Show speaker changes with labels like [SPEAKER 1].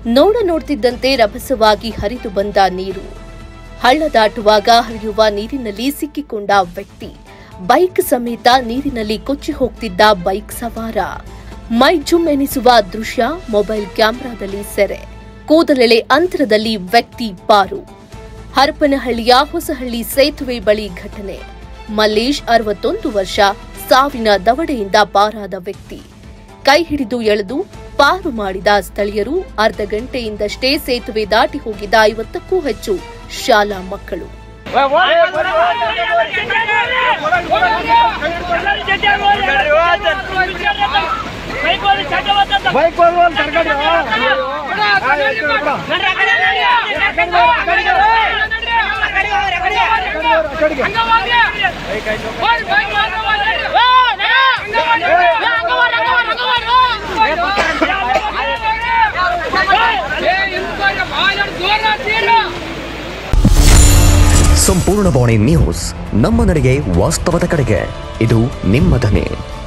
[SPEAKER 1] ನೋಡ್ತಿದ್ದಂತೆ ರಭಸವಾಗಿ ಹರಿದು ಬಂದ ನೀರು. ಹಳ್ಳ ದಾಟುವಾಗ ಹರಿಯುವ ನೀರಿನಲ್ಲಿ ಸಿಕ್ಕಿಕೊಂಡ ವ್ಯಕ್ತಿ, ಬೈಕ್ ಸಮೇತ ನೀರಿನಲ್ಲಿ ಕೊಚ್ಚಿ ಹೋಗ್ತಿದ್ದ ಬೈಕ್ ಸವಾರ. ಮೈ ಜುಮ್ ಎನಿಸುವ ದೃಶ್ಯ ಮೊಬೈಲ್ ಕ್ಯಾಮೆರಾದಲ್ಲಿ ಸೆರೆ. ಕೂದಲೆಳೆ ಅಂತರದಲ್ಲಿ ವ್ಯಕ್ತಿ ಪಾರು. ಹರಪನಹಳ್ಳಿಯ ಹೊಸಹಳ್ಳಿ ಸೇತುವೆ ಬಳಿ ಘಟನೆ. ಮಲ್ಲೇಶ್ 61 ವರ್ಷ ಸಾವಿನ ದವಡೆಯಿಂದ ಪಾರಾದ ವ್ಯಕ್ತಿ. ಕೈ ಹಿಡಿದು ಎಳೆದು ಪಾರು ಮಾಡಿದ ಸ್ಥಳೀಯರು. ಅರ್ಧ ಗಂಟೆಯಿಂದಷ್ಟೇ ಸೇತುವೆ ದಾಟಿ ಹೋಗಿದ್ದ 50ಕ್ಕೂ ಹೆಚ್ಚು ಶಾಲಾ ಮಕ್ಕಳು.
[SPEAKER 2] ಸಂಪೂರ್ಣ ಬಾಣಿ ನ್ಯೂಸ್, ನಮ್ಮ ನಡೆಗೆ ವಾಸ್ತವದ ಕಡೆಗೆ. ಇದು ನಿಮ್ಮ ಧ್ವನಿ.